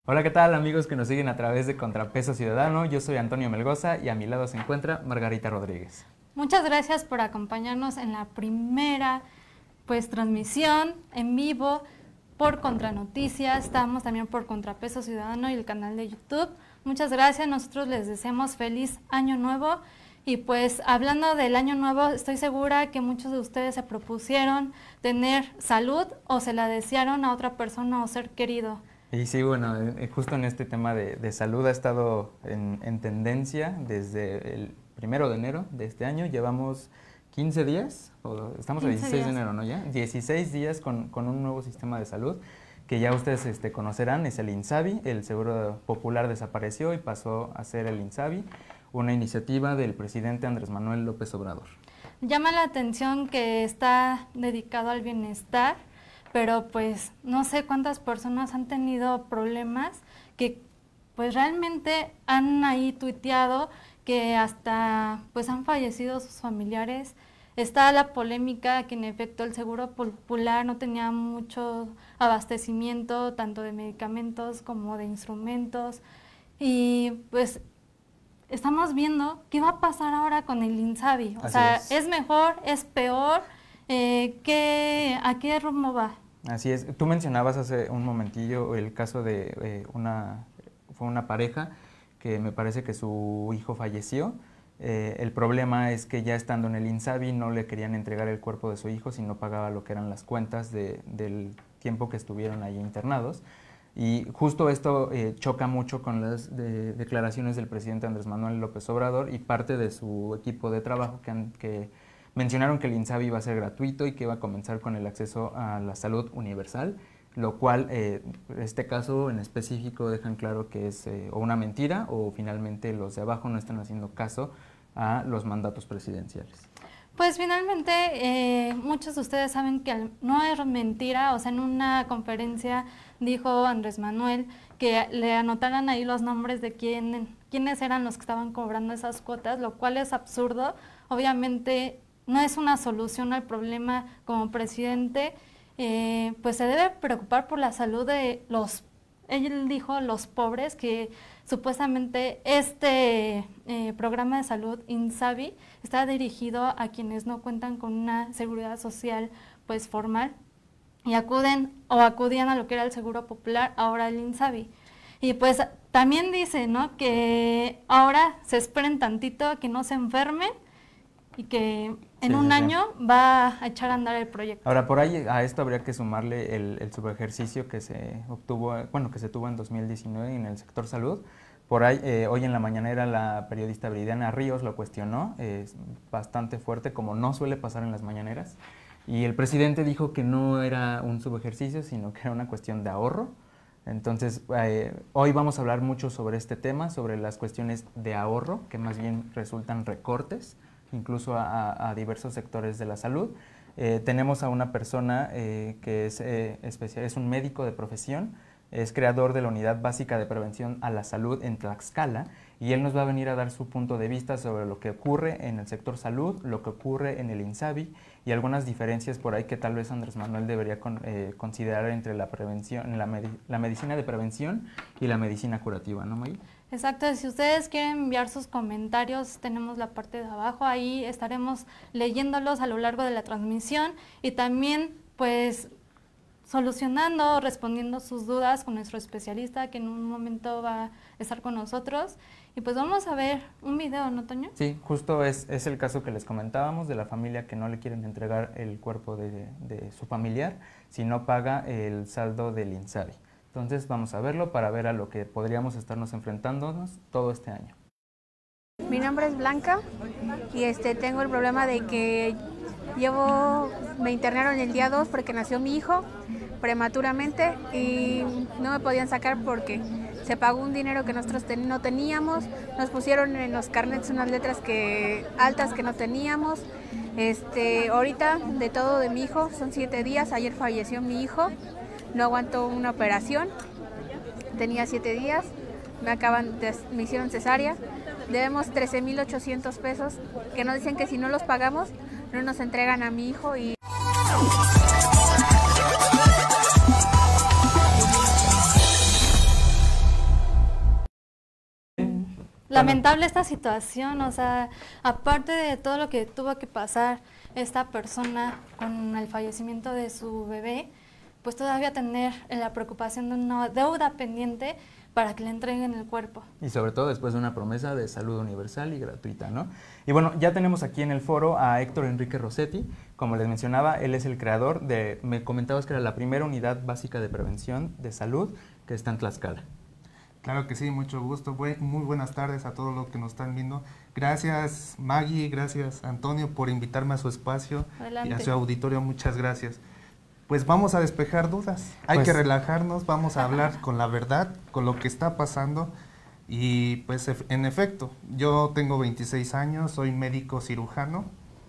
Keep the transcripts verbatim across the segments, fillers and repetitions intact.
Hola, ¿qué tal amigos que nos siguen a través de Contrapeso Ciudadano? Yo soy Antonio Melgoza y a mi lado se encuentra Margarita Rodríguez. Muchas gracias por acompañarnos en la primera pues transmisión en vivo por Contranoticias. Estamos también por Contrapeso Ciudadano y el canal de YouTube. Muchas gracias, nosotros les deseamos feliz año nuevo. Y pues hablando del año nuevo, estoy segura que muchos de ustedes se propusieron tener salud o se la desearon a otra persona o ser querido. Y sí, bueno, justo en este tema de, de salud ha estado en, en tendencia desde el primero de enero de este año. Llevamos quince días, o estamos a dieciséis de enero, ¿no? Ya, dieciséis días con, con un nuevo sistema de salud que ya ustedes este, conocerán, es el INSABI. El Seguro Popular desapareció y pasó a ser el INSABI, una iniciativa del presidente Andrés Manuel López Obrador. Llama la atención que está dedicado al bienestar, pero pues no sé cuántas personas han tenido problemas que pues realmente han ahí tuiteado que hasta pues han fallecido sus familiares. Está la polémica que en efecto el Seguro Popular no tenía mucho abastecimiento tanto de medicamentos como de instrumentos y pues estamos viendo qué va a pasar ahora con el INSABI. O Así sea, es. ¿es mejor? ¿Es peor? Eh, ¿qué, ¿A qué rumbo va? Así es. Tú mencionabas hace un momentillo el caso de eh, una, fue una pareja que me parece que su hijo falleció. Eh, el problema es que ya estando en el INSABI no le querían entregar el cuerpo de su hijo si no pagaba lo que eran las cuentas de, del tiempo que estuvieron ahí internados. Y justo esto eh, choca mucho con las de, declaraciones del presidente Andrés Manuel López Obrador y parte de su equipo de trabajo que, han, que mencionaron que el INSABI iba a ser gratuito y que iba a comenzar con el acceso a la salud universal, lo cual, eh, en este caso en específico, dejan claro que es eh, o una mentira o finalmente los de abajo no están haciendo caso a los mandatos presidenciales. Pues finalmente eh, muchos de ustedes saben que no es mentira, o sea, en una conferencia dijo Andrés Manuel que le anotaran ahí los nombres de quién, quiénes eran los que estaban cobrando esas cuotas, lo cual es absurdo. Obviamente no es una solución al problema. Como presidente, eh, pues se debe preocupar por la salud de los, él dijo, los pobres, que supuestamente este eh, programa de salud INSABI está dirigido a quienes no cuentan con una seguridad social pues formal y acuden o acudían a lo que era el Seguro Popular, ahora el INSABI. Y pues también dice, ¿no?, que ahora se esperen tantito a que no se enfermen y que en Sí, un sí, año sí. va a echar a andar el proyecto. Ahora, por ahí a esto habría que sumarle el, el subejercicio que se obtuvo, bueno, que se tuvo en dos mil diecinueve en el sector salud. Por ahí, eh, hoy en la mañanera, la periodista Viridiana Ríos lo cuestionó, es bastante fuerte, como no suele pasar en las mañaneras. Y el presidente dijo que no era un subejercicio, sino que era una cuestión de ahorro. Entonces, eh, hoy vamos a hablar mucho sobre este tema, sobre las cuestiones de ahorro, que más bien resultan recortes, incluso a, a diversos sectores de la salud. Eh, tenemos a una persona eh, que es, eh, especial, es un médico de profesión, es creador de la Unidad Básica de Prevención a la Salud en Tlaxcala, y él nos va a venir a dar su punto de vista sobre lo que ocurre en el sector salud, lo que ocurre en el INSABI y algunas diferencias por ahí que tal vez Andrés Manuel debería con, eh, considerar entre la prevención, la, medi la medicina de prevención y la medicina curativa, ¿no, May? Exacto, si ustedes quieren enviar sus comentarios, tenemos la parte de abajo, ahí estaremos leyéndolos a lo largo de la transmisión y también pues solucionando, respondiendo sus dudas con nuestro especialista que en un momento va a estar con nosotros. Y pues vamos a ver un video, ¿no, Toño? Sí, justo es, es el caso que les comentábamos de la familia que no le quieren entregar el cuerpo de, de su familiar si no paga el saldo del INSABI. Entonces vamos a verlo para ver a lo que podríamos estarnos enfrentándonos todo este año. Mi nombre es Blanca y este tengo el problema de que llevo, me internaron el día dos porque nació mi hijo prematuramente y no me podían sacar porque se pagó un dinero que nosotros ten, no teníamos, nos pusieron en los carnets unas letras que, altas que no teníamos. Este, ahorita de todo de mi hijo son siete días, ayer falleció mi hijo, no aguantó una operación, tenía siete días, me acaban de, me hicieron cesárea, debemos trece mil ochocientos pesos que nos dicen que si no los pagamos no nos entregan a mi hijo y... Lamentable esta situación, o sea, aparte de todo lo que tuvo que pasar esta persona con el fallecimiento de su bebé, pues todavía tener la preocupación de una deuda pendiente para que le entreguen el cuerpo. Y sobre todo después de una promesa de salud universal y gratuita, ¿no? Y bueno, ya tenemos aquí en el foro a Héctor Enrique Rossetti. Como les mencionaba, él es el creador de, me comentabas que era la primera unidad básica de prevención de salud que está en Tlaxcala. Claro que sí, mucho gusto. Muy buenas tardes a todos los que nos están viendo. Gracias Maggie, gracias Antonio por invitarme a su espacio. Adelante. Y a su auditorio, muchas gracias. Pues vamos a despejar dudas, hay pues, que relajarnos, vamos a hablar con la verdad, con lo que está pasando y pues en efecto, yo tengo veintiséis años, soy médico cirujano,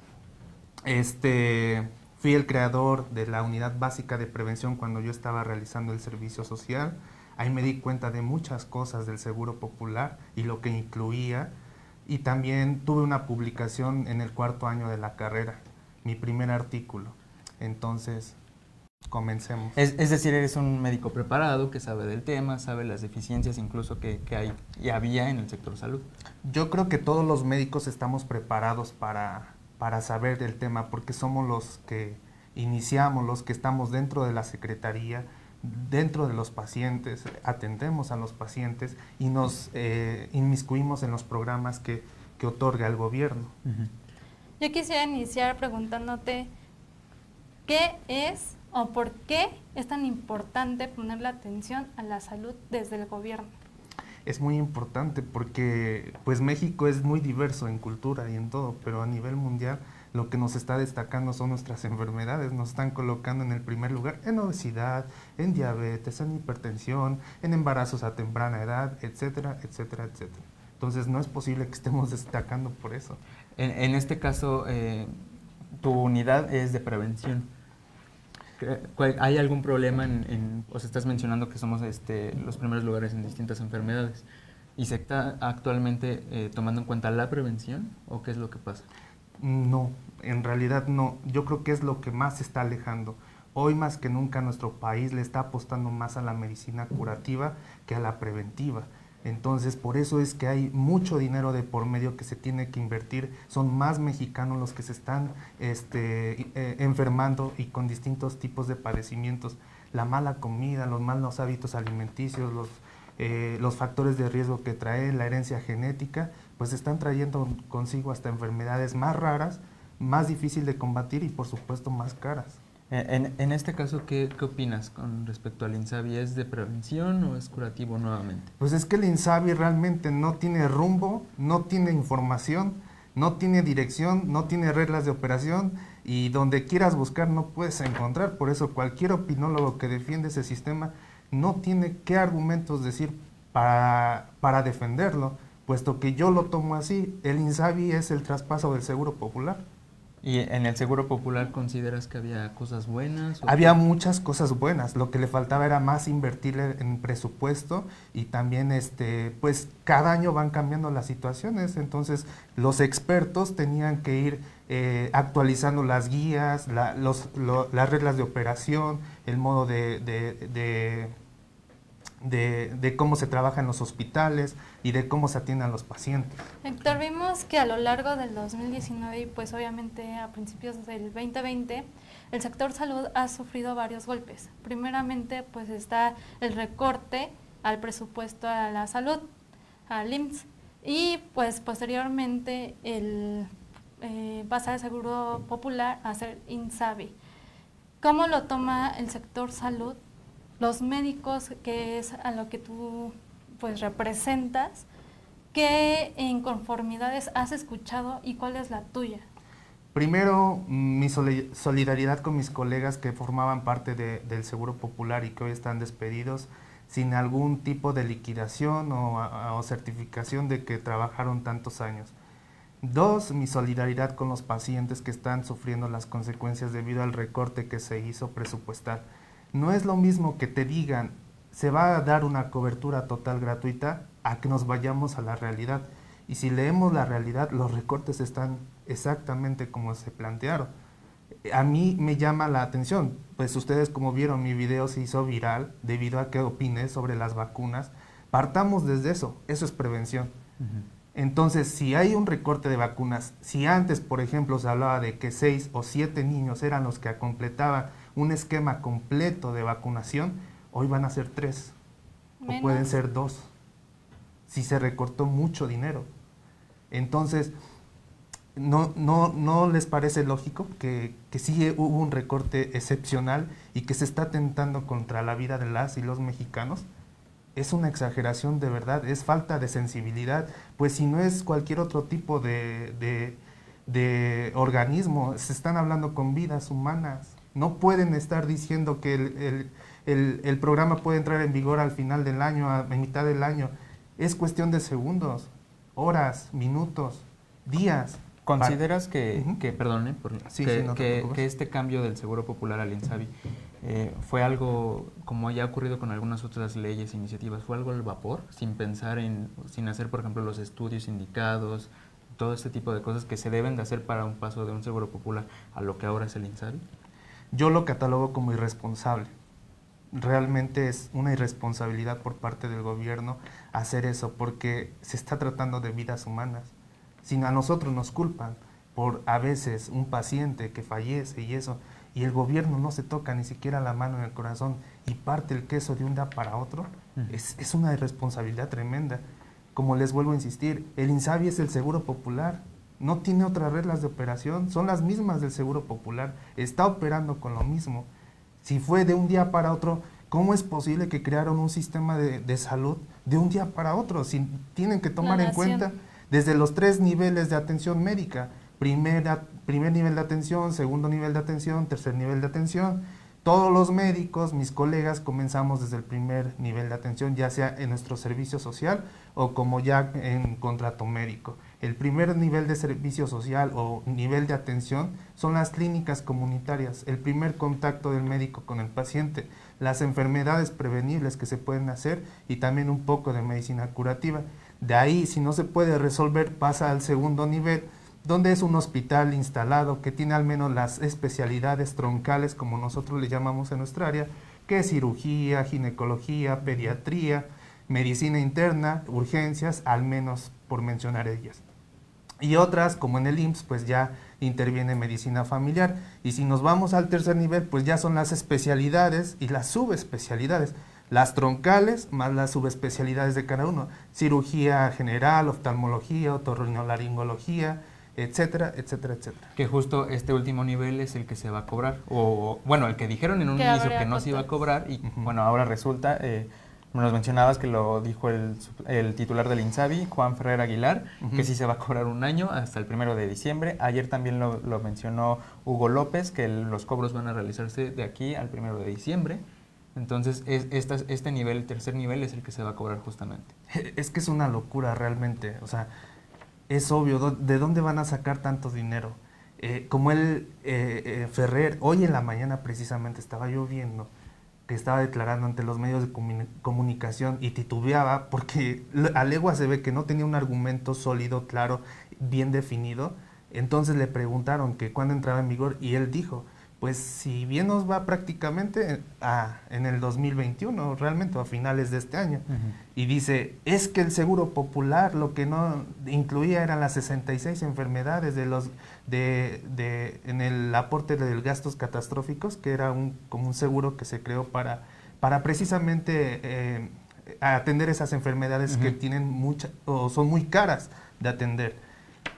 este, fui el creador de la unidad básica de prevención cuando yo estaba realizando el servicio social, ahí me di cuenta de muchas cosas del Seguro Popular y lo que incluía y también tuve una publicación en el cuarto año de la carrera, mi primer artículo, entonces... Comencemos. Es, es decir, eres un médico preparado que sabe del tema, sabe las deficiencias incluso que, que hay y había en el sector salud. Yo creo que todos los médicos estamos preparados para, para saber del tema porque somos los que iniciamos, los que estamos dentro de la secretaría, dentro de los pacientes, atendemos a los pacientes y nos eh, inmiscuimos en los programas que, que otorga el gobierno. Uh-huh. Yo quisiera iniciar preguntándote, ¿qué es o por qué es tan importante poner la atención a la salud desde el gobierno? Es muy importante porque pues México es muy diverso en cultura y en todo, pero a nivel mundial lo que nos está destacando son nuestras enfermedades, nos están colocando en el primer lugar en obesidad, en diabetes, en hipertensión, en embarazos a temprana edad, etcétera, etcétera, etcétera. Entonces no es posible que estemos destacando por eso. En, en este caso, eh, tu unidad es de prevención. ¿Hay algún problema en, en, o sea, estás mencionando que somos este, los primeros lugares en distintas enfermedades, y se está actualmente eh, tomando en cuenta la prevención o qué es lo que pasa? No, en realidad no, yo creo que es lo que más se está alejando. Hoy más que nunca nuestro país le está apostando más a la medicina curativa que a la preventiva. Entonces, por eso es que hay mucho dinero de por medio que se tiene que invertir. Son más mexicanos los que se están este, eh, enfermando y con distintos tipos de padecimientos. La mala comida, los malos hábitos alimenticios, los, eh, los factores de riesgo que trae la herencia genética, pues están trayendo consigo hasta enfermedades más raras, más difíciles de combatir y por supuesto más caras. En, en este caso, ¿qué, ¿qué opinas con respecto al INSABI? ¿Es de prevención o es curativo nuevamente? Pues es que el INSABI realmente no tiene rumbo, no tiene información, no tiene dirección, no tiene reglas de operación y donde quieras buscar no puedes encontrar. Por eso cualquier opinólogo que defiende ese sistema no tiene qué argumentos decir para, para defenderlo, puesto que yo lo tomo así. El INSABI es el traspaso del Seguro Popular. ¿Y en el Seguro Popular consideras que había cosas buenas? Había muchas cosas buenas, lo que le faltaba era más invertirle en presupuesto y también este, pues cada año van cambiando las situaciones, entonces los expertos tenían que ir eh, actualizando las guías, la, los, lo, las reglas de operación, el modo de, de, de De, de cómo se trabaja en los hospitales y de cómo se atienden a los pacientes. Héctor, vimos que a lo largo del dos mil diecinueve y pues obviamente a principios del veinte veinte, el sector salud ha sufrido varios golpes. Primeramente pues está el recorte al presupuesto a la salud, al I M S S, y pues posteriormente el eh, pasar al Seguro Popular a ser INSABI. ¿Cómo lo toma el sector salud? Los médicos, que es a lo que tú pues representas, ¿qué inconformidades has escuchado y cuál es la tuya? Primero, mi solidaridad con mis colegas que formaban parte de, del Seguro Popular y que hoy están despedidos sin algún tipo de liquidación o, o certificación de que trabajaron tantos años. Dos, mi solidaridad con los pacientes que están sufriendo las consecuencias debido al recorte que se hizo presupuestal. No es lo mismo que te digan, se va a dar una cobertura total gratuita, a que nos vayamos a la realidad. Y si leemos la realidad, los recortes están exactamente como se plantearon. A mí me llama la atención, pues ustedes como vieron mi video se hizo viral debido a que opiné sobre las vacunas. Partamos desde eso, eso es prevención. Uh-huh. Entonces, si hay un recorte de vacunas, si antes, por ejemplo, se hablaba de que seis o siete niños eran los que completaban un esquema completo de vacunación, hoy van a ser tres, Menos. o pueden ser dos, si se recortó mucho dinero. Entonces, ¿no, no, no les parece lógico que, que sí hubo un recorte excepcional y que se está atentando contra la vida de las y los mexicanos? Es una exageración de verdad, es falta de sensibilidad, pues si no es cualquier otro tipo de, de, de organismo, se están hablando con vidas humanas. No pueden estar diciendo que el, el, el, el programa puede entrar en vigor al final del año, a mitad del año. Es cuestión de segundos, horas, minutos, días. ¿Consideras que, uh-huh. que perdone, por, sí, que, sí, no que, que este cambio del Seguro Popular al INSABI eh, fue algo, como ya ha ocurrido con algunas otras leyes e iniciativas, fue algo al vapor, sin pensar en, sin hacer, por ejemplo, los estudios indicados, todo este tipo de cosas que se deben de hacer para un paso de un Seguro Popular a lo que ahora es el INSABI? Yo lo catalogo como irresponsable. Realmente es una irresponsabilidad por parte del gobierno hacer eso, porque se está tratando de vidas humanas. Si a nosotros nos culpan por a veces un paciente que fallece y eso, y el gobierno no se toca ni siquiera la mano en el corazón y parte el queso de un día para otro, uh-huh. es, es una irresponsabilidad tremenda. Como les vuelvo a insistir, el INSABI es el Seguro Popular, no tiene otras reglas de operación, son las mismas del Seguro Popular, está operando con lo mismo. Si fue de un día para otro, ¿cómo es posible que crearon un sistema de, de salud de un día para otro? Si tienen que tomar en cuenta desde los tres niveles de atención médica, primera, primer nivel de atención, segundo nivel de atención, tercer nivel de atención. Todos los médicos, mis colegas, comenzamos desde el primer nivel de atención, ya sea en nuestro servicio social o como ya en contrato médico. El primer nivel de servicio social o nivel de atención son las clínicas comunitarias, el primer contacto del médico con el paciente, las enfermedades prevenibles que se pueden hacer y también un poco de medicina curativa. De ahí, si no se puede resolver, pasa al segundo nivel, donde es un hospital instalado que tiene al menos las especialidades troncales, como nosotros le llamamos en nuestra área, que es cirugía, ginecología, pediatría, medicina interna, urgencias, al menos por mencionar ellas. Y otras, como en el I M S S, pues ya interviene medicina familiar. Y si nos vamos al tercer nivel, pues ya son las especialidades y las subespecialidades. Las troncales más las subespecialidades de cada uno. Cirugía general, oftalmología, otorrinolaringología, etcétera, etcétera, etcétera. Que justo este último nivel es el que se va a cobrar. O, bueno, el que dijeron en un que inicio que no costos. se iba a cobrar y, uh-huh. bueno, ahora resulta... Eh, nos mencionabas que lo dijo el, el titular del INSABI, Juan Ferrer Aguilar, uh-huh. que sí se va a cobrar un año hasta el primero de diciembre. Ayer también lo, lo mencionó Hugo López, que el, los cobros van a realizarse de aquí al primero de diciembre. Entonces, es, esta, este nivel, el tercer nivel, es el que se va a cobrar justamente. Es que es una locura realmente. O sea, es obvio, ¿de dónde van a sacar tanto dinero? Eh, como él, eh, eh, Ferrer, hoy en la mañana precisamente estaba yo viendo que estaba declarando ante los medios de comun comunicación y titubeaba porque a legua se ve que no tenía un argumento sólido, claro, bien definido. Entonces le preguntaron que cuándo entraba en vigor y él dijo, pues si bien nos va prácticamente a, en el dos mil veintiuno, realmente a finales de este año. Uh-huh. Y dice, es que el Seguro Popular lo que no incluía eran las sesenta y seis enfermedades de los de, de en el aporte de gastos catastróficos, que era un como un seguro que se creó para, para precisamente eh, atender esas enfermedades uh-huh. que tienen mucha, o son muy caras de atender.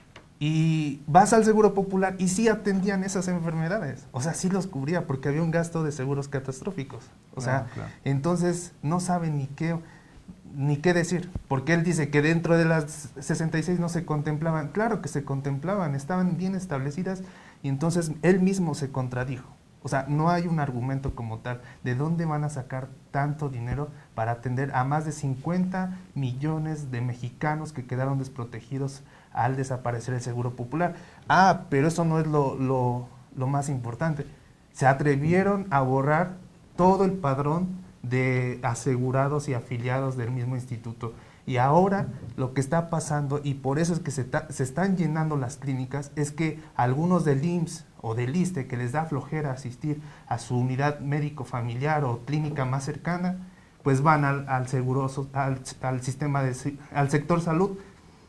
Y vas al Seguro Popular y sí atendían esas enfermedades, o sea, sí los cubría porque había un gasto de seguros catastróficos, o claro, sea, claro. Entonces no saben ni qué, ni qué decir, porque él dice que dentro de las sesenta y seis no se contemplaban, claro que se contemplaban, estaban bien establecidas y entonces él mismo se contradijo, o sea, no hay un argumento como tal, ¿de dónde van a sacar tanto dinero para atender a más de cincuenta millones de mexicanos que quedaron desprotegidos al desaparecer el Seguro Popular? Ah, pero eso no es lo, lo, lo más importante. Se atrevieron a borrar todo el padrón de asegurados y afiliados del mismo instituto. Y ahora lo que está pasando, y por eso es que se, se están llenando las clínicas, es que algunos del I M S S o del ISSSTE, que les da flojera asistir a su unidad médico familiar o clínica más cercana, pues van al, al, seguro, al, al, sistema de, al sector salud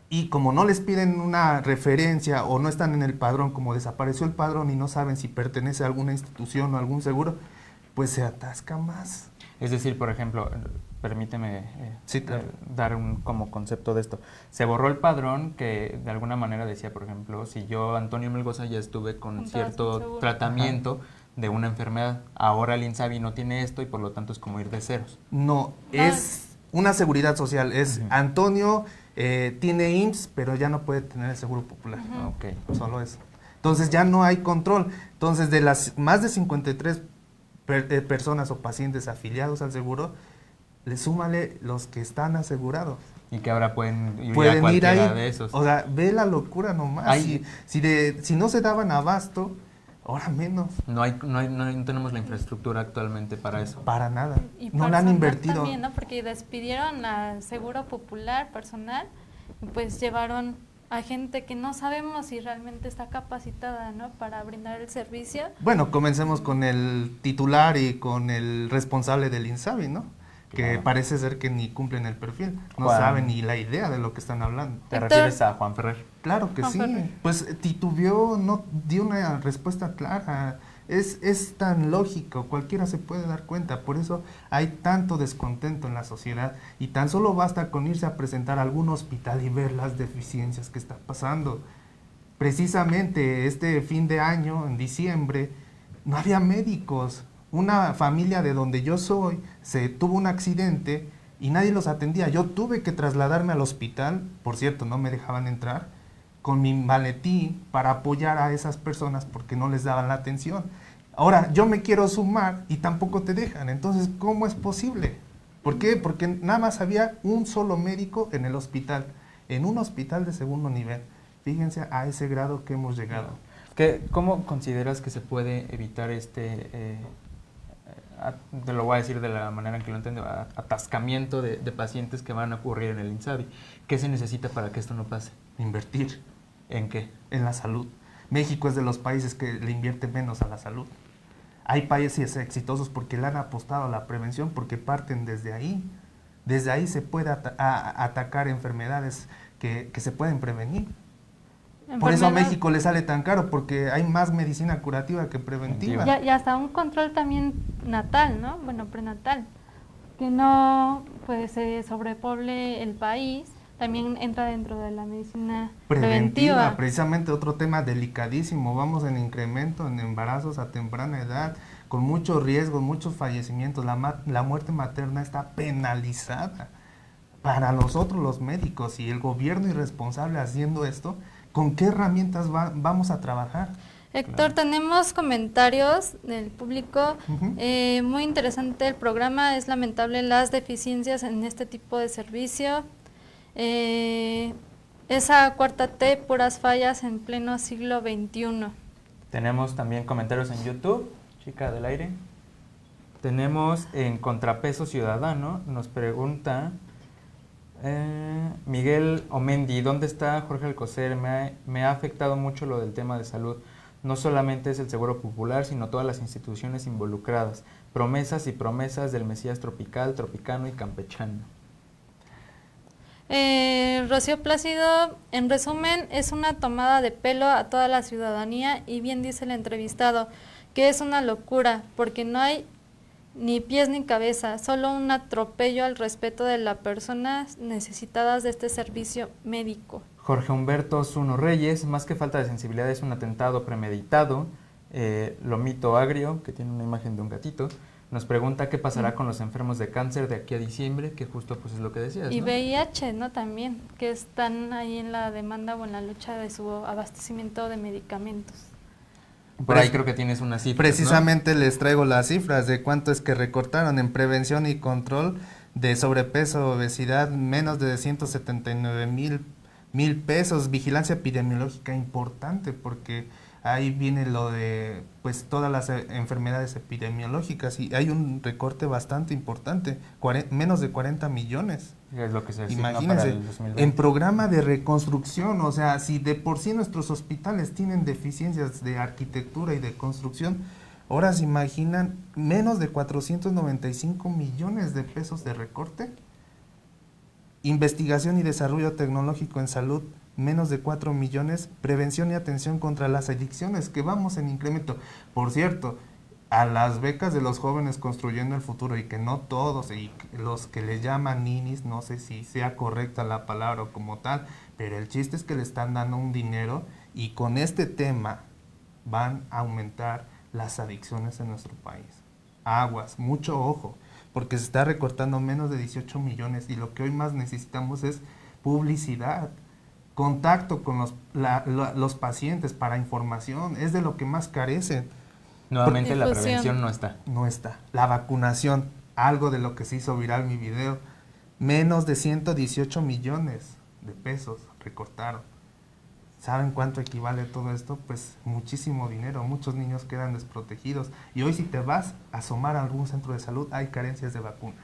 y como no les piden una referencia o no están en el padrón, como desapareció el padrón y no saben si pertenece a alguna institución o algún seguro, pues se atasca más. Es decir, por ejemplo, permíteme eh, sí, claro. eh, dar un como concepto de esto. Se borró el padrón que de alguna manera decía, por ejemplo, si yo, Antonio Melgoza, ya estuve con cierto tratamiento Ajá. de una enfermedad, ahora el INSABI no tiene esto y por lo tanto es como ir de ceros. No, es una seguridad social, es uh-huh. Antonio eh, tiene I M S S, pero ya no puede tener el seguro popular. Uh-huh. Okay. Solo eso. Entonces ya no hay control. Entonces de las más de cincuenta y tres per, eh, personas o pacientes afiliados al seguro, le súmale los que están asegurados. Y que ahora pueden ir pueden a cualquiera ir ahí, de esos. O sea, ve la locura nomás. Si, si, de, si no se daban abasto, ahora menos. No hay, no hay, no, hay, no tenemos la infraestructura actualmente para eso. Para nada. Y no la han invertido. También, ¿no? Porque despidieron al seguro popular personal, y pues llevaron a gente que no sabemos si realmente está capacitada, ¿no? Para brindar el servicio. Bueno, comencemos con el titular y con el responsable del INSABI, ¿no? Que claro. parece ser que ni cumplen el perfil, no Juan. saben ni la idea de lo que están hablando. ¿Te Héctor. refieres a Juan Ferrer? Claro que Juan sí, Ferrer. Pues titubeó, no dio una respuesta clara, es, es tan lógico, cualquiera se puede dar cuenta, por eso hay tanto descontento en la sociedad y tan solo basta con irse a presentar a algún hospital y ver las deficiencias que está pasando. Precisamente este fin de año, en diciembre, no había médicos. Una familia de donde yo soy se tuvo un accidente y nadie los atendía. Yo tuve que trasladarme al hospital, por cierto, no me dejaban entrar, con mi maletín para apoyar a esas personas porque no les daban la atención. Ahora, yo me quiero sumar y tampoco te dejan. Entonces, ¿cómo es posible? ¿Por qué? Porque nada más había un solo médico en el hospital, en un hospital de segundo nivel. Fíjense a ese grado que hemos llegado. ¿Qué, ¿Cómo consideras que se puede evitar este... Eh, te lo voy a decir de la manera en que lo entiendo, atascamiento de, de pacientes que van a ocurrir en el INSABI? ¿Qué se necesita para que esto no pase? Invertir. ¿En qué? En la salud. México es de los países que le invierte menos a la salud. Hay países exitosos porque le han apostado a la prevención, porque parten desde ahí. Desde ahí se puede at a atacar enfermedades que, que se pueden prevenir. Por eso a México le sale tan caro, porque hay más medicina curativa que preventiva. Y, y hasta un control también natal, ¿no? Bueno, prenatal. Que no pues se sobrepoble el país, también entra dentro de la medicina preventiva. preventiva. Precisamente otro tema delicadísimo. Vamos en incremento en embarazos a temprana edad, con muchos riesgos, muchos fallecimientos. La, ma la muerte materna está penalizada. Para nosotros los médicos y el gobierno irresponsable haciendo esto, ¿con qué herramientas va, vamos a trabajar? Héctor, claro. Tenemos comentarios del público. Uh-huh. eh, muy interesante el programa. Es lamentable las deficiencias en este tipo de servicio. Eh, esa cuarta T, puras fallas en pleno siglo veintiuno. Tenemos también comentarios en YouTube, chica del aire. Tenemos en Contrapeso Ciudadano, nos pregunta... Eh, Miguel Omendi, ¿dónde está Jorge Alcocer? Me ha, me ha afectado mucho lo del tema de salud. No solamente es el Seguro Popular, sino todas las instituciones involucradas. Promesas y promesas del Mesías tropical, tropicano y campechano. Eh, Rocío Plácido, en resumen, es una tomada de pelo a toda la ciudadanía y bien dice el entrevistado, que es una locura, porque no hay ni pies ni cabeza, solo un atropello al respeto de las personas necesitadas de este servicio médico. Jorge Humberto Zuno Reyes, más que falta de sensibilidad es un atentado premeditado. eh, Lomito Agrio, que tiene una imagen de un gatito, nos pregunta qué pasará mm. con los enfermos de cáncer de aquí a diciembre, que justo pues es lo que decías, y ¿no? V I H, ¿no? También, que están ahí en la demanda o en la lucha de su abastecimiento de medicamentos. Por ahí creo que tienes una cifra. Precisamente, ¿no? Les traigo las cifras de cuánto es que recortaron en prevención y control de sobrepeso, obesidad, menos de ciento setenta y nueve mil mil pesos. Vigilancia epidemiológica importante, porque ahí viene lo de pues todas las enfermedades epidemiológicas y hay un recorte bastante importante, menos de cuarenta millones. Es lo que se Imagínense, para el dos mil veinte. En programa de reconstrucción, o sea, si de por sí nuestros hospitales tienen deficiencias de arquitectura y de construcción, ahora se imaginan menos de cuatrocientos noventa y cinco millones de pesos de recorte. Investigación y desarrollo tecnológico en salud, menos de cuatro millones. Prevención y atención contra las adicciones, que vamos en incremento. Por cierto, a las becas de los jóvenes construyendo el futuro, y que no todos, y los que le llaman ninis, no sé si sea correcta la palabra o como tal, pero el chiste es que le están dando un dinero, y con este tema van a aumentar las adicciones en nuestro país. Aguas, mucho ojo, porque se está recortando menos de dieciocho millones, y lo que hoy más necesitamos es publicidad, contacto con los, la, la, los pacientes para información, es de lo que más carecen. Nuevamente la prevención no está. No está. La vacunación, algo de lo que se hizo viral mi video, menos de ciento dieciocho millones de pesos recortaron. ¿Saben cuánto equivale todo esto? Pues muchísimo dinero, muchos niños quedan desprotegidos. Y hoy si te vas a asomar a algún centro de salud, hay carencias de vacunas.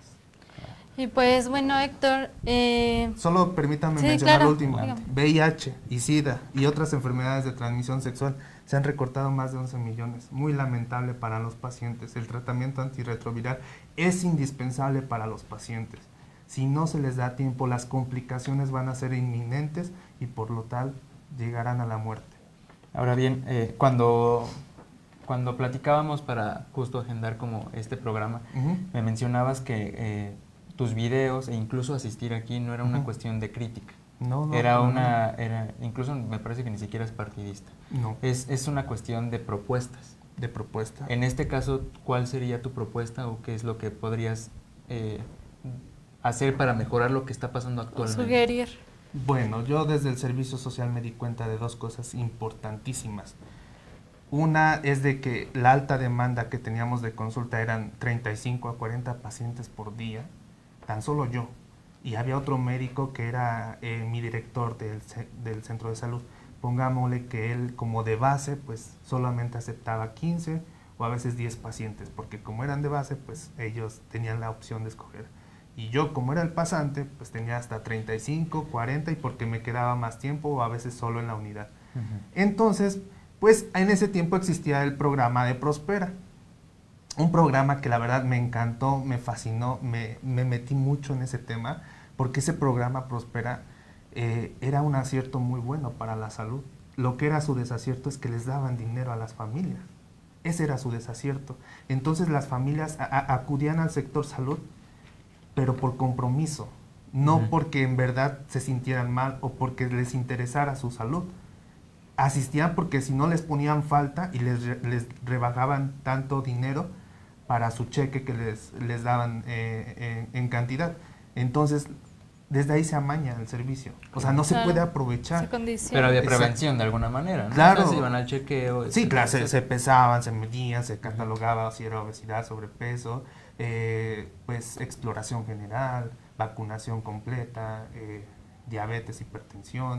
Y pues bueno, Héctor... Eh... Solo permítanme sí, mencionar claro. lo último. V I H y SIDA y otras enfermedades de transmisión sexual se han recortado más de once millones. Muy lamentable para los pacientes. El tratamiento antirretroviral es indispensable para los pacientes. Si no se les da tiempo, las complicaciones van a ser inminentes y por lo tal llegarán a la muerte. Ahora bien, eh, cuando, cuando platicábamos para justo agendar como este programa, uh-huh. me mencionabas que eh, tus videos e incluso asistir aquí no era una uh-huh. cuestión de crítica. No, no, era no, una, no. era, incluso me parece que ni siquiera es partidista. No. Es, es una cuestión de propuestas. De propuesta. En este caso, ¿cuál sería tu propuesta o qué es lo que podrías eh, hacer para mejorar lo que está pasando actualmente? Sugerir. Bueno, yo desde el servicio social me di cuenta de dos cosas importantísimas. Una es de que la alta demanda que teníamos de consulta eran treinta y cinco a cuarenta pacientes por día, tan solo yo. Y había otro médico que era eh, mi director del, del centro de salud. Pongámosle que él como de base pues solamente aceptaba quince o a veces diez pacientes, porque como eran de base pues ellos tenían la opción de escoger. Y yo como era el pasante pues tenía hasta treinta y cinco, cuarenta y porque me quedaba más tiempo o a veces solo en la unidad. Uh-huh. Entonces pues en ese tiempo existía el programa de Prospera. Un programa que la verdad me encantó, me fascinó, me, me metí mucho en ese tema, porque ese programa Prospera eh, era un acierto muy bueno para la salud. Lo que era su desacierto es que les daban dinero a las familias. Ese era su desacierto. Entonces las familias a, a, acudían al sector salud, pero por compromiso, no uh-huh. porque en verdad se sintieran mal o porque les interesara su salud. Asistían porque si no les ponían falta y les, les rebajaban tanto dinero para su cheque que les, les daban eh, en, en cantidad. Entonces, desde ahí se amaña el servicio. O sea, no se claro, puede aprovechar. Se condiciona. Pero había prevención de alguna manera, ¿no? Claro. O sea, se iban al chequeo. Sí, claro, se, se pesaban, se medían, se catalogaba si era obesidad, sobrepeso, eh, pues exploración general, vacunación completa, eh, diabetes, hipertensión,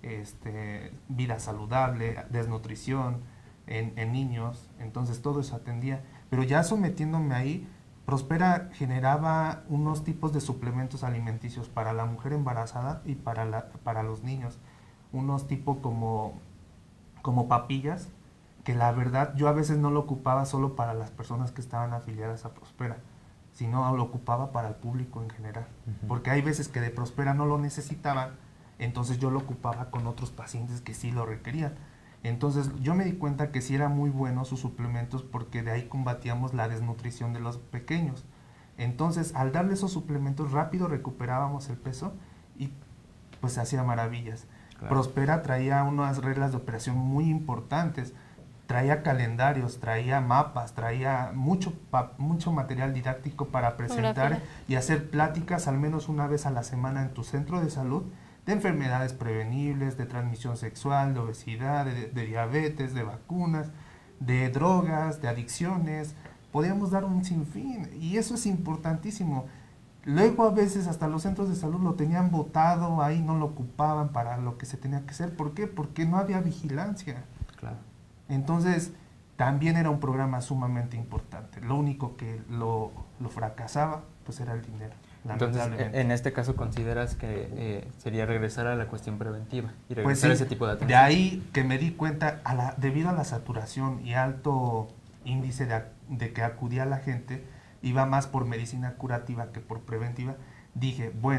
este, vida saludable, desnutrición en, en niños. Entonces todo eso atendía. Pero ya sometiéndome ahí, Prospera generaba unos tipos de suplementos alimenticios para la mujer embarazada y para, la, para los niños. Unos tipos como, como papillas, que la verdad yo a veces no lo ocupaba solo para las personas que estaban afiliadas a Prospera, sino lo ocupaba para el público en general. Uh-huh. Porque hay veces que de Prospera no lo necesitaban, entonces yo lo ocupaba con otros pacientes que sí lo requerían. Entonces yo me di cuenta que sí era muy bueno sus suplementos porque de ahí combatíamos la desnutrición de los pequeños. Entonces al darle esos suplementos rápido recuperábamos el peso y pues hacía maravillas. Claro. Prospera traía unas reglas de operación muy importantes, traía calendarios, traía mapas, traía mucho, pa, mucho material didáctico para presentar y hacer pláticas al menos una vez a la semana en tu centro de salud, de enfermedades prevenibles, de transmisión sexual, de obesidad, de, de diabetes, de vacunas, de drogas, de adicciones. Podíamos dar un sinfín y eso es importantísimo. Luego a veces hasta los centros de salud lo tenían botado, ahí no lo ocupaban para lo que se tenía que hacer. ¿Por qué? Porque no había vigilancia. Claro. Entonces también era un programa sumamente importante. Lo único que lo, lo fracasaba pues era el dinero. Entonces, en este caso, ¿consideras que eh, sería regresar a la cuestión preventiva y regresar pues sí, a ese tipo de atención? De ahí que me di cuenta, a la, debido a la saturación y alto índice de, de que acudía la gente, iba más por medicina curativa que por preventiva, dije, bueno,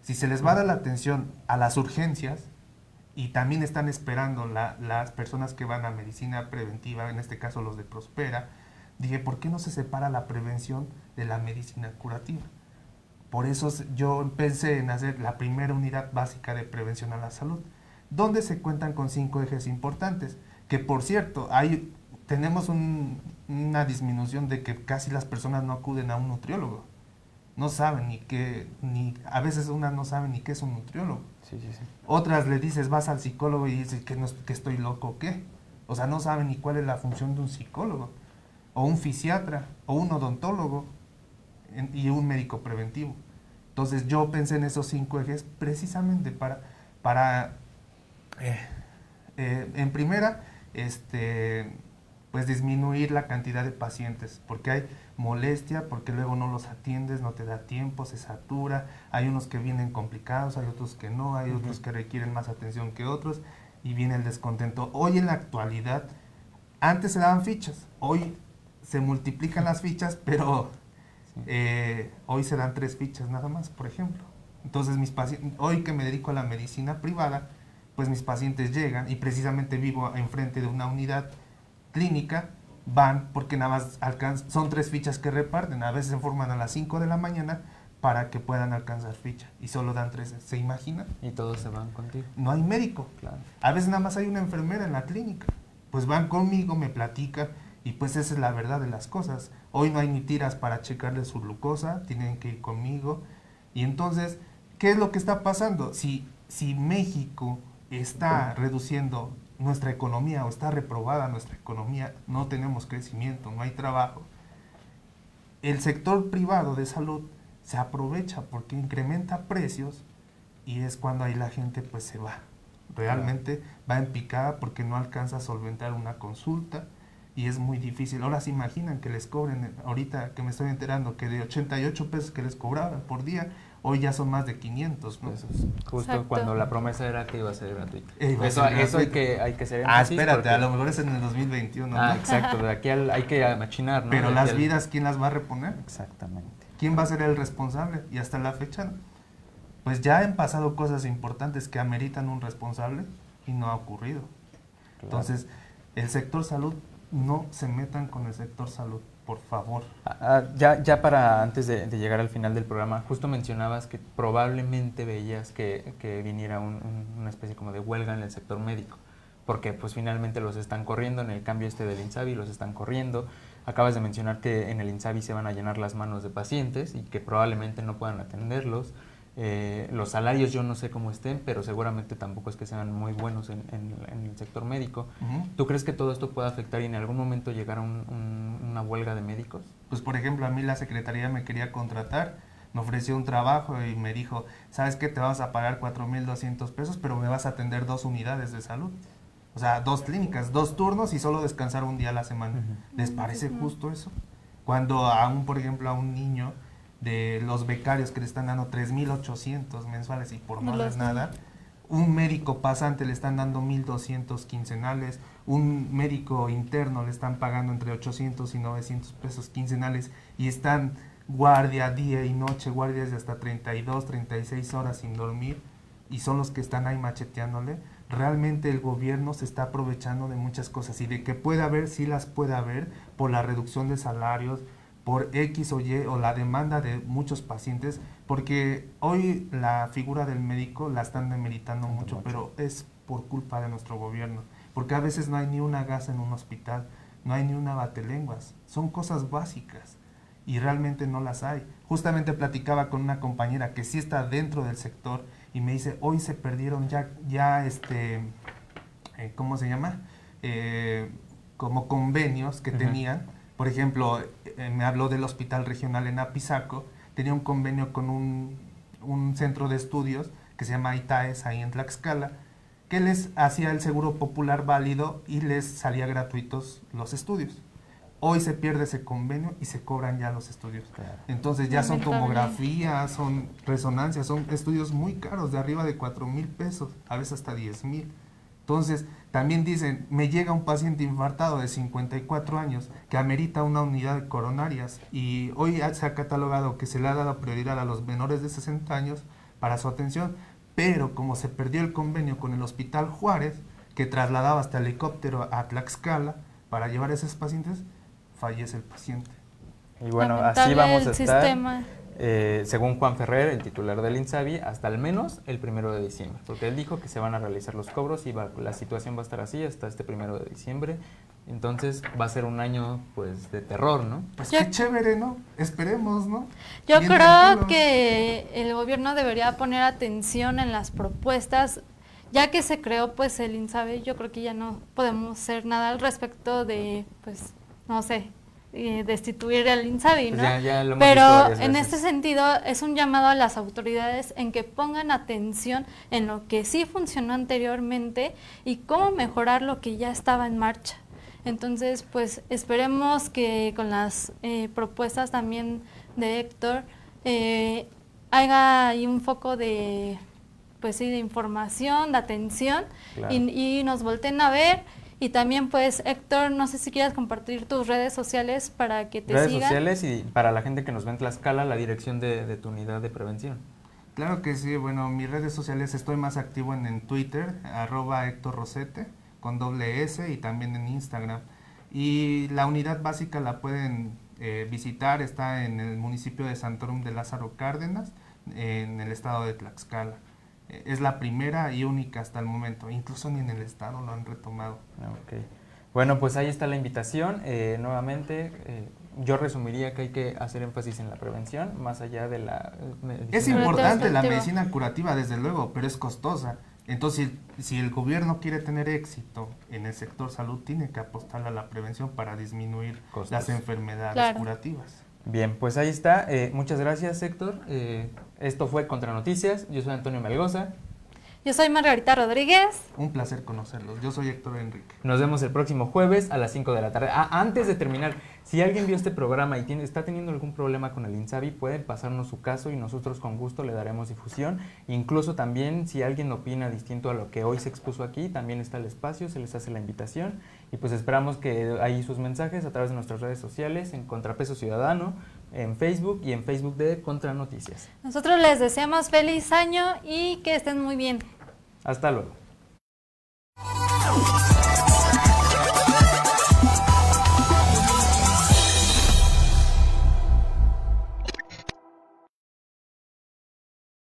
Si se les va a dar la atención a las urgencias y también están esperando la, las personas que van a medicina preventiva, en este caso los de Prospera, dije, ¿por qué no se separa la prevención de la medicina curativa? Por eso yo pensé en hacer la primera unidad básica de prevención a la salud, donde se cuentan con cinco ejes importantes, que por cierto, hay, tenemos un, una disminución de que casi las personas no acuden a un nutriólogo. No saben ni qué, ni, a veces unas no saben ni qué es un nutriólogo. Sí, sí, sí. Otras le dices, vas al psicólogo y dices que, no, que estoy loco o qué. O sea, no saben ni cuál es la función de un psicólogo, o un fisiatra, o un odontólogo, en, y un médico preventivo. Entonces yo pensé en esos cinco ejes precisamente para, para eh, eh, en primera, este, pues disminuir la cantidad de pacientes, porque hay molestia, porque luego no los atiendes, no te da tiempo, se satura, hay unos que vienen complicados, hay otros que no, hay uh-huh. otros que requieren más atención que otros, y viene el descontento. Hoy en la actualidad, antes se daban fichas, hoy se multiplican las fichas, pero sí. eh, hoy se dan tres fichas nada más, por ejemplo. Entonces, mis pacientes, hoy que me dedico a la medicina privada, pues mis pacientes llegan, y precisamente vivo enfrente de una unidad clínica, van porque nada más alcanzan, son tres fichas que reparten, a veces se forman a las cinco de la mañana para que puedan alcanzar ficha, y solo dan tres, ¿se imaginan? Y todos se van contigo. No hay médico, claro. A veces nada más hay una enfermera en la clínica, pues van conmigo, me platican, y pues esa es la verdad de las cosas. Hoy no hay ni tiras para checarle su glucosa, tienen que ir conmigo, y entonces, ¿qué es lo que está pasando? Si, si México está reduciendo nuestra economía o está reprobada nuestra economía, no tenemos crecimiento, no hay trabajo, el sector privado de salud se aprovecha porque incrementa precios y es cuando ahí la gente pues se va, realmente va en picada porque no alcanza a solventar una consulta y es muy difícil. Ahora se imaginan que les cobren, ahorita que me estoy enterando que de ochenta y ocho pesos que les cobraban por día, hoy ya son más de quinientos, ¿no? Pesos. Justo Exacto. Cuando la promesa era que iba a ser gratuito. Iba Eso, a ser eso hay gratuito. que, hay que ser Ah, énfasis espérate, porque... a lo mejor es en el dos mil veintiuno. Ah, ¿no? exacto, de aquí al, hay que machinar, ¿no? Pero de las al... vidas, ¿quién las va a reponer? Exactamente. ¿Quién va a ser el responsable? Y hasta la fecha, pues ya han pasado cosas importantes que ameritan un responsable y no ha ocurrido. Claro. Entonces, el sector salud, no se metan con el sector salud, por favor. Ah, ya, ya para antes de, de llegar al final del programa, justo mencionabas que probablemente veías que, que viniera un, un, una especie como de huelga en el sector médico, porque pues finalmente los están corriendo en el cambio este del INSABI, los están corriendo. Acabas de mencionar que en el INSABI se van a llenar las manos de pacientes y que probablemente no puedan atenderlos. Eh, los salarios yo no sé cómo estén, pero seguramente tampoco es que sean muy buenos en, en, en el sector médico. Uh-huh. ¿Tú crees que todo esto puede afectar y en algún momento llegar a un, un, una huelga de médicos? Pues por ejemplo, a mí la Secretaría me quería contratar, me ofreció un trabajo y me dijo, ¿sabes qué? Te vas a pagar cuatro mil doscientos pesos, pero me vas a atender dos unidades de salud. O sea, dos clínicas, dos turnos y solo descansar un día a la semana. Uh-huh. ¿Les parece justo eso? Cuando a un, por ejemplo, a un niño de los becarios que le están dando tres mil ochocientos mensuales y por no hacer nada, un médico pasante le están dando mil doscientos quincenales, un médico interno le están pagando entre ochocientos y novecientos pesos quincenales y están guardia día y noche, guardias de hasta treinta y dos, treinta y seis horas sin dormir y son los que están ahí macheteándole. Realmente el gobierno se está aprovechando de muchas cosas y de que puede haber, sí las puede haber por la reducción de salarios, por X o Y o la demanda de muchos pacientes, porque hoy la figura del médico la están demeritando mucho, mucho, pero es por culpa de nuestro gobierno, porque a veces no hay ni una gasa en un hospital, no hay ni una batelenguas, son cosas básicas y realmente no las hay. Justamente platicaba con una compañera que sí está dentro del sector y me dice, hoy se perdieron ya, ya este, eh, ¿cómo se llama? Eh, como convenios que uh-huh. tenían. Por ejemplo, eh, me habló del Hospital Regional en Apizaco, tenía un convenio con un, un centro de estudios que se llama ITAES, ahí en Tlaxcala, que les hacía el seguro popular válido y les salía gratuitos los estudios. Hoy se pierde ese convenio y se cobran ya los estudios. Claro. Entonces ya son tomografías, son resonancias, son estudios muy caros, de arriba de cuatro mil pesos, a veces hasta diez mil. Entonces, también dicen, me llega un paciente infartado de cincuenta y cuatro años que amerita una unidad de coronarias y hoy se ha catalogado que se le ha dado prioridad a los menores de sesenta años para su atención, pero como se perdió el convenio con el Hospital Juárez, que trasladaba hasta helicóptero a Tlaxcala para llevar a esos pacientes, fallece el paciente. Y bueno, Lamentable así vamos a el estar, sistema. eh, según Juan Ferrer, el titular del INSABI, hasta al menos el primero de diciembre, porque él dijo que se van a realizar los cobros y va, la situación va a estar así hasta este primero de diciembre. Entonces va a ser un año pues de terror, ¿no? Pues Yo- qué chévere, ¿no? Esperemos, ¿no? Yo Bien creo tranquilo. que el gobierno debería poner atención en las propuestas, ya que se creó pues el INSABI. Yo creo que ya no podemos hacer nada al respecto de, pues, no sé, eh, destituir el INSABI, ¿no? Pues ya- ya lo hemos visto Pero varias en veces. este sentido es un llamado a las autoridades en que pongan atención en lo que sí funcionó anteriormente y cómo mejorar lo que ya estaba en marcha. Entonces, pues esperemos que con las eh, propuestas también de Héctor eh, haya ahí un foco de, pues sí, de información, de atención, Claro. y, y nos volteen a ver. Y también, pues, Héctor, no sé si quieres compartir tus redes sociales para que te Redes sigan. sociales y para la gente que nos ve en Tlaxcala, la dirección de, de tu unidad de prevención. Claro que sí, bueno, mis redes sociales estoy más activo en, en Twitter, arroba Héctor Rosete, con doble S, y también en Instagram. Y la unidad básica la pueden eh, visitar, está en el municipio de Santorum de Lázaro Cárdenas, en el estado de Tlaxcala. Eh, es la primera y única hasta el momento, incluso ni en el estado lo han retomado. Ok. Bueno, pues ahí está la invitación. Eh, nuevamente, eh, yo resumiría que hay que hacer énfasis en la prevención, más allá de la eh, medicina. Es Sobre todo importante la efectiva. medicina curativa, desde luego, pero es costosa. Entonces, si, si el gobierno quiere tener éxito en el sector salud, tiene que apostar a la prevención para disminuir Costos. las enfermedades Claro. curativas. Bien, pues ahí está. Eh, muchas gracias, Héctor. Eh, esto fue Contra Noticias. Yo soy Antonio Melgoza. Yo soy Margarita Rodríguez. Un placer conocerlos. Yo soy Héctor Enrique. Nos vemos el próximo jueves a las cinco de la tarde. Ah, antes de terminar, si alguien vio este programa y tiene, está teniendo algún problema con el INSABI, pueden pasarnos su caso y nosotros con gusto le daremos difusión. Incluso también, si alguien opina distinto a lo que hoy se expuso aquí, también está el espacio, se les hace la invitación. Y pues esperamos que ahí sus mensajes a través de nuestras redes sociales, en Contrapeso Ciudadano, en Facebook y en Facebook de Contra Noticias. Nosotros les deseamos feliz año y que estén muy bien. Hasta luego.